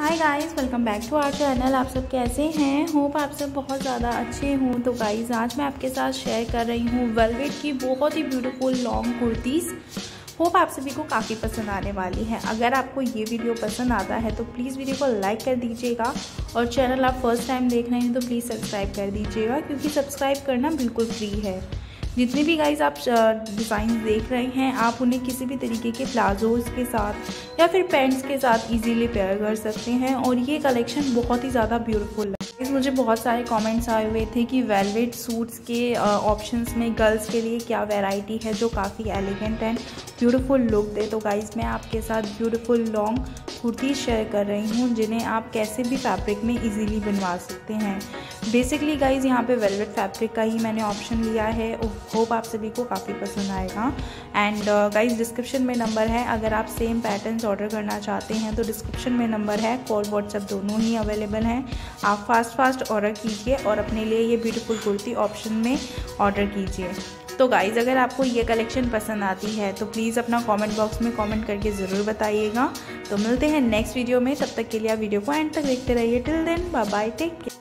Hi guys, welcome back to our channel. आप सब कैसे हैं? होप आप सब बहुत ज़्यादा अच्छे हों। तो गाइस आज मैं आपके साथ शेयर कर रही हूँ वेलवेट की बहुत ही ब्यूटीफुल लॉन्ग कुर्तीज़। होप आप सभी को काफ़ी पसंद आने वाली है। अगर आपको ये वीडियो पसंद आता है तो प्लीज़ वीडियो को लाइक कर दीजिएगा और चैनल आप फर्स्ट टाइम देख रहे हैं तो प्लीज़ सब्सक्राइब कर दीजिएगा, क्योंकि सब्सक्राइब करना बिल्कुल फ्री है। जितने भी गाइस आप डिज़ाइन देख रहे हैं, आप उन्हें किसी भी तरीके के प्लाजोज़ के साथ या फिर पैंट्स के साथ इजीली पेयर कर सकते हैं और ये कलेक्शन बहुत ही ज़्यादा ब्यूटीफुल है। मुझे बहुत सारे कमेंट्स आए हुए थे कि वेलवेट सूट्स के ऑप्शंस में गर्ल्स के लिए क्या वैरायटी है जो काफ़ी एलिगेंट एंड ब्यूटीफुल लुक दे। तो गाइस मैं आपके साथ ब्यूटीफुल लॉन्ग कुर्ती शेयर कर रही हूँ जिन्हें आप कैसे भी फैब्रिक में इजीली बनवा सकते हैं। बेसिकली गाइस यहाँ पे वेलवेट फैब्रिक का ही मैंने ऑप्शन लिया है। होप आप सभी को काफ़ी पसंद आएगा। एंड गाइस डिस्क्रिप्शन में नंबर है, अगर आप सेम पैटर्न्स ऑर्डर करना चाहते हैं तो डिस्क्रिप्शन में नंबर है। कॉल व्हाट्सएप दोनों ही अवेलेबल हैं। आप फास्ट ऑर्डर कीजिए और अपने लिए ये ब्यूटीफुल कुर्ती ऑप्शन में ऑर्डर कीजिए। तो गाइज़ अगर आपको ये कलेक्शन पसंद आती है तो प्लीज़ अपना कमेंट बॉक्स में कमेंट करके ज़रूर बताइएगा। तो मिलते हैं नेक्स्ट वीडियो में, तब तक के लिए आप वीडियो को एंड तक देखते रहिए। Till then bye bye, take care.